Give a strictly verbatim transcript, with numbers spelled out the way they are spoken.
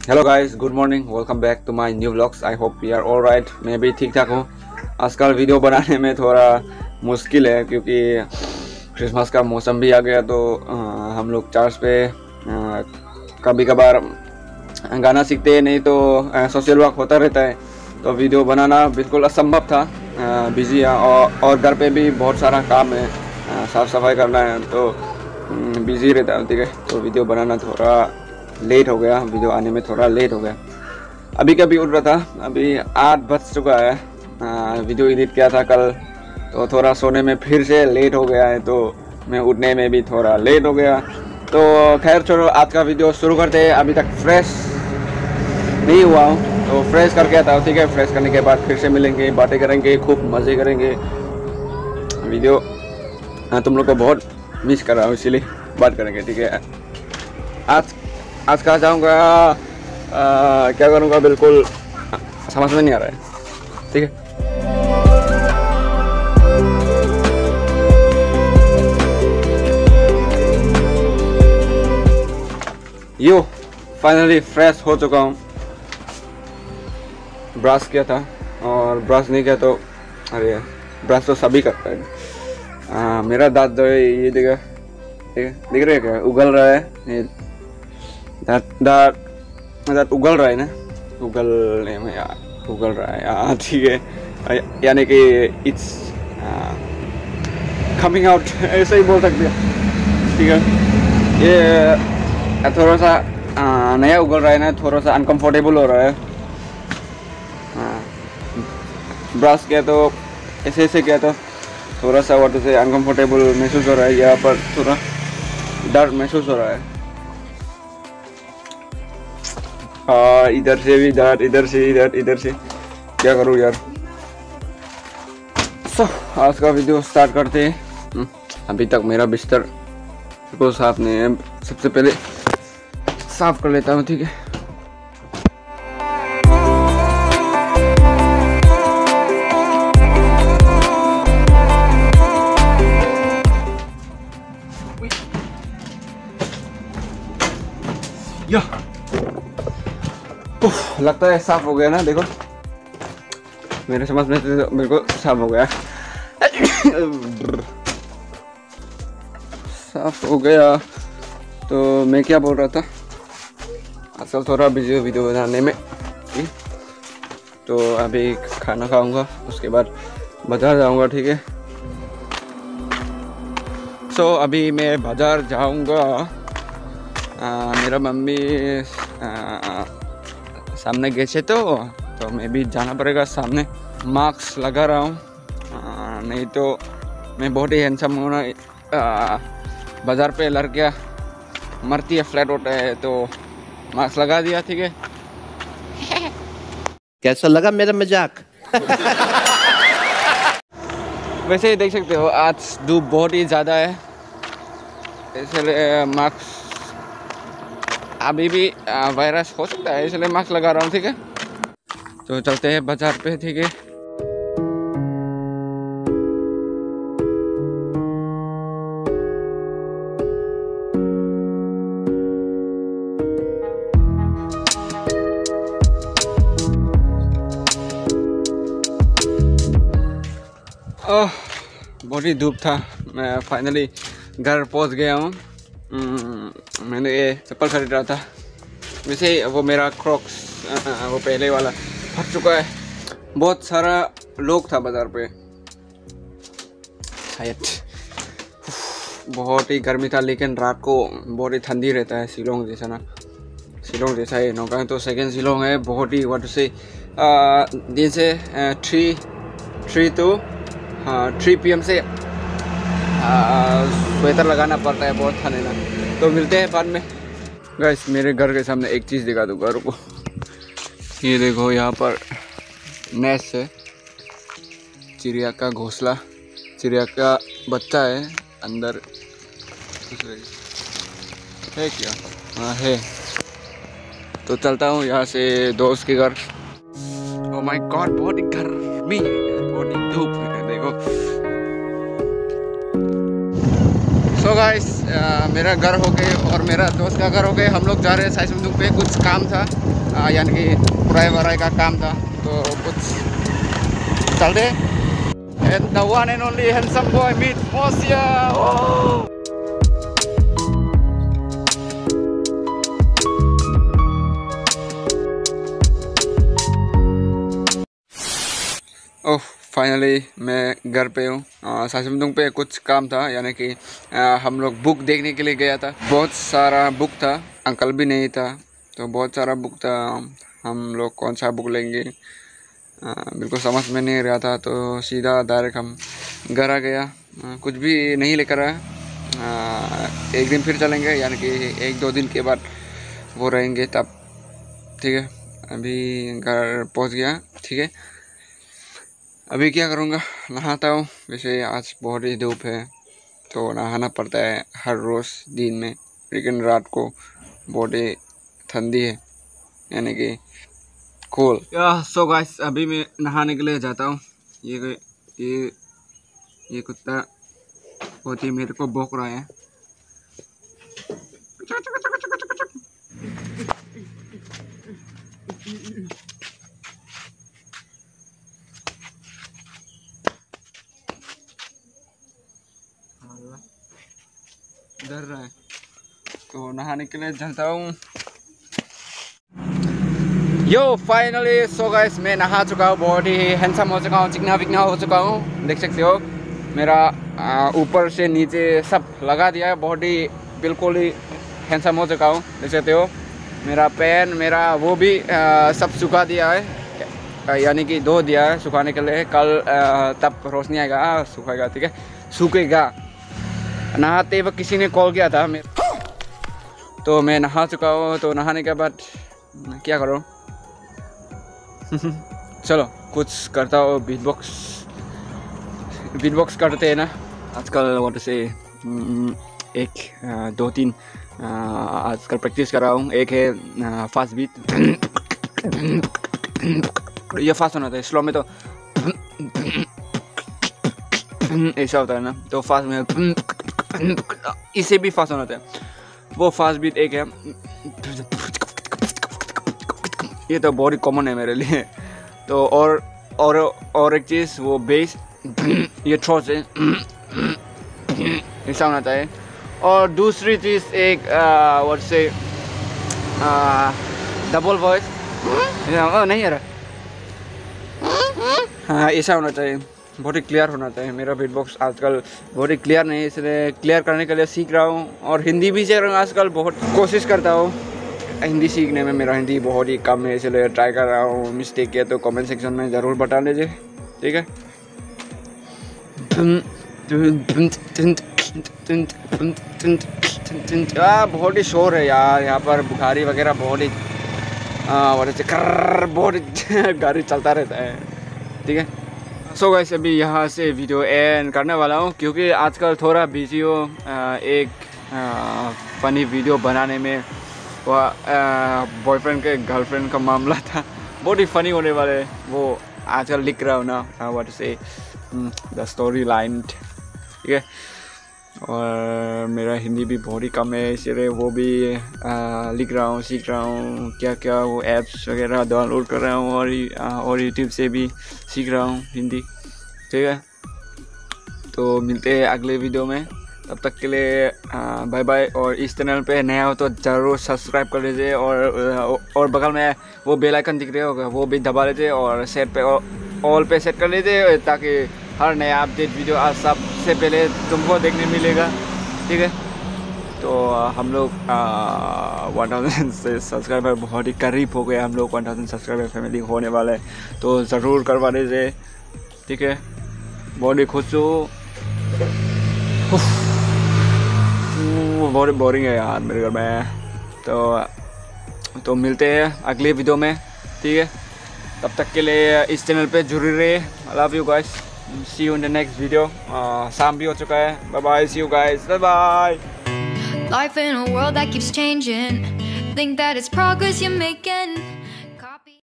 Hello guys, good morning, welcome back to my new vlogs. I hope you are all right. मैं भी ठीक ठाक हूँ। आजकल वीडियो बनाने में थोड़ा मुश्किल है क्योंकि क्रिसमस का मौसम भी आ गया, तो आ, हम लोग चर्च पे आ, कभी कभार गाना सीखते हैं, नहीं तो सोशल वर्क होता रहता है, तो वीडियो बनाना बिल्कुल असंभव था। बिजी है और, और घर पे भी बहुत सारा काम है, साफ़ सफाई करना है, तो बिजी रहता है। ठीक है, तो वीडियो बनाना थोड़ा लेट हो गया, वीडियो आने में थोड़ा लेट हो गया। अभी कभी उठ रहा था, अभी आठ बज चुका है। आ, वीडियो एडिट किया था कल, तो थोड़ा सोने में फिर से लेट हो गया है, तो मैं उठने में भी थोड़ा लेट हो गया। तो खैर छोड़ो, आज का वीडियो शुरू करते हैं। अभी तक फ्रेश नहीं हुआ हूँ, तो फ्रेश करके आता हूँ। ठीक है, फ्रेश करने के बाद फिर से मिलेंगे, बातें करेंगे, खूब मज़े करेंगे। वीडियो हाँ तुम लोग को बहुत मिस कर रहा हूँ, इसीलिए बात करेंगे। ठीक है, आज आज कहाँ जाऊँगा, क्या करूँगा, बिल्कुल समझ में नहीं आ रहा है। ठीक है, यो फाइनली फ्रेश हो चुका हूँ। ब्रश किया था, और ब्रश नहीं किया तो अरे ब्रश तो सभी करता है। आ, मेरा दांत जो है ये देखा, ठीक है, दिख रहा है क्या, उगल रहा है। ये दांत दांत दांत उगल रहा है ना, उगलने में यार उगल रहा है यार। ठीक है, यानी कि इट्स कमिंग आउट, ऐसे ही बोल सकते हैं। ठीक है, ये थोड़ा सा आ, नया उगल रहा है ना, थोड़ा सा अनकंफर्टेबल हो रहा है। ब्रश किया तो ऐसे ऐसे किया तो थोड़ा सा वाटर से अनकंफर्टेबल महसूस हो रहा है, यहाँ पर थोड़ा डर महसूस हो रहा है। और इधर से भी डर, इधर से इधर इधर से क्या करूँ यार। सो आज का वीडियो स्टार्ट करते हैं। अभी तक मेरा बिस्तर को साफ नहीं है, सबसे पहले साफ कर लेता हूँ। ठीक है, या लगता है साफ हो गया ना, देखो मेरे समझ में तो मेरे को साफ हो गया। साफ हो गया। तो मैं क्या बोल रहा था, आजकल थोड़ा बिजी हूँ वीडियो बनाने में। तो अभी खाना खाऊंगा, उसके बाद बाजार जाऊंगा। ठीक है, सो so, अभी मैं बाजार जाऊंगा। मेरा मम्मी आ, सामने गए थे, तो तो मैं भी जाना पड़ेगा सामने। मास्क लगा रहा हूँ, नहीं तो मैं बहुत ही हैंडसम हूँ ना। बाज़ार पे लड़कियाँ मरती है, फ्लैट होता है, तो मास्क लगा दिया। ठीक है, कैसा लगा मेरा मजाक? वैसे ही देख सकते हो, आज धूप बहुत ही ज़्यादा है, इसलिए मास्क अभी भी वायरस हो सकता है, इसलिए मास्क लगा रहा हूँ। ठीक है, तो चलते हैं बाजार पे। ठीक है, ओह बहुत ही धूप था। मैं फाइनली घर पहुंच गया हूँ। मैंने ये चप्पल खरीद रहा था, वैसे वो मेरा क्रॉक्स वो पहले वाला फट चुका है। बहुत सारा लोग था बाज़ार पे, शायद बहुत ही गर्मी था, लेकिन रात को बहुत ही ठंडी रहता है, शिलोंग जैसा ना, शिलोंग जैसा है नौका। तो सेकेंड शिलोंग है, बहुत ही वाटर से दिन से थ्री थ्री टू हाँ थ्री पी एम से स्वेटर लगाना पड़ता है, बहुत ठंड है ना। तो मिलते हैं बाद में। गाइस, मेरे घर के सामने एक चीज़ दिखा दूँगा, रुको। ये देखो, यहाँ पर नेस्ट है, चिड़िया का घोंसला, चिड़िया का बच्चा है अंदर है क्या? हाँ है। तो चलता हूँ यहाँ से दोस्त के घर। ओह माय गॉड, बहुत ही गर्मी है, बहुत ही धूप है, देखो। सो गाइस, मेरा घर हो गए और मेरा दोस्त का घर हो गए। हम लोग जा रहे हैं साइसमदुंग पे, कुछ काम था, यानी कि पुराई वराई का काम था, तो कुछ चलते। And the one and only handsome boy meet Mosia. Oh! Oh finally मैं घर पे हूँ। साइसमदुंग पे कुछ काम था, यानी कि हम लोग बुक देखने के लिए गया था। बहुत सारा बुक था, अंकल भी नहीं था, तो बहुत सारा बुक था। हम लोग कौन सा बुक लेंगे आ, बिल्कुल समझ में नहीं रहा था, तो सीधा डायरेक्ट हम घर आ गया। आ, कुछ भी नहीं लेकर आया। एक दिन फिर चलेंगे, यानी कि एक दो दिन के बाद वो रहेंगे तब। ठीक है, अभी घर पहुँच गया। ठीक है, अभी क्या करूँगा, नहाता हूँ। वैसे आज बहुत ही धूप है, तो नहाना पड़ता है हर रोज़ दिन में, लेकिन रात को बहुत ही ठंडी है, यानी कि कूल। या सो गाइस, अभी मैं नहाने के लिए जाता हूँ। ये ये ये कुत्ता बहुत ही मेरे को भौंक रहा है। डर रहा है, तो नहाने के लिए चलता हूँ। यो फाइनली सो गाइस, मैं नहा चुका हूँ, बहुत ही हैंडसम हो चुका हूँ, चिकना विकना हो चुका हूँ। देख सकते हो मेरा ऊपर से नीचे सब लगा दिया है, बहुत ही बिल्कुल ही हैंडसम हो चुका हूँ। देख सकते हो मेरा पैन मेरा वो भी आ, सब सुखा दिया है, यानी कि धो दिया है सुखाने के लिए। कल आ, तब रोशनी आएगा, सूखेगा। ठीक है, सूखेगा। नहाते वक्त किसी ने कॉल किया था मेरे, तो मैं नहा चुका हूँ। तो नहाने के बाद क्या करूँ चलो कुछ करता हूँ, बीट बॉक्स बीट बॉक्स करते हैं ना आजकल। वहाँ से एक दो तीन आजकल प्रैक्टिस कर रहा हूँ। एक है फास्ट बीट, ये फास्ट होना था, स्लो में तो ऐसा होता है ना, तो फास्ट में इसे भी फास्ट होना था। वो फास्ट बीट एक है, ये तो बहुत ही कॉमन है मेरे लिए। तो और और और एक चीज़ वो बेस, ये थ्रोट से ऐसा होना चाहिए। और दूसरी चीज़ एक वर्ड से डबल वॉइस नहीं है, हाँ ऐसा होना चाहिए, बहुत ही क्लियर होना चाहिए। मेरा बीट बॉक्स आजकल बहुत ही क्लियर नहीं है, इसलिए क्लियर करने के लिए सीख रहा हूँ। और हिंदी भी सीख रहा हूँ आजकल, बहुत कोशिश करता हूँ हिंदी सीखने में। मेरा हिंदी बहुत ही कम है, इसलिए ट्राई कर रहा हूँ। मिस्टेक किया तो कमेंट सेक्शन में ज़रूर बता लीजिए। ठीक है, आ, बहुत ही शोर है यार यहाँ पर, बुखारी वगैरह बहुत ही बहुत ही गाड़ी चलता रहता है। ठीक है, सो so गाइस अभी यहाँ से वीडियो एंड करने वाला हूँ, क्योंकि आजकल थोड़ा बिजी हो। एक फनी वीडियो बनाने में, वह बॉयफ्रेंड के गर्लफ्रेंड का मामला था, बहुत ही फनी होने वाले। वो आजकल लिख रहा हूँ ना, व्हाट से द स्टोरी लाइन। ठीक है, और मेरा हिंदी भी बहुत ही कम है, इसलिए वो भी आ, लिख रहा हूँ, सीख रहा हूँ क्या क्या वो ऐप्स वगैरह डाउनलोड कर रहा हूँ, और और यूट्यूब से भी सीख रहा हूँ हिंदी। ठीक है, तो मिलते हैं अगले वीडियो में, तब तक के लिए बाय बाय। और इस चैनल पे नया हो तो ज़रूर सब्सक्राइब कर लीजिए, और और बगल में वो बेल आइकन दिख रहे होगा, वो भी दबा लीजिए, और सेट पे ऑल पे सेट कर लीजिए, ताकि हर नया अपडेट वीडियो आज सबसे पहले तुमको देखने मिलेगा। ठीक है, तो हम लोग वन थाउजेंड से सब्सक्राइबर बहुत ही करीब हो गए, हम लोग वन थाउजेंड सब्सक्राइबर फैमिली होने वाले हैं, तो ज़रूर करवा दीजिए। ठीक है, बहुत ही खुश हूँ। बहुत बोरिंग है यार मेरे घर में, तो तो मिलते हैं अगले वीडियो में। ठीक है, तब तक के लिए इस चैनल पे जुड़े रहे। I love you guys, see you in the next video. शाम भी हो चुका है, bye bye, see you guys, bye bye. Life in a world that keeps changing, think that it's progress you're making.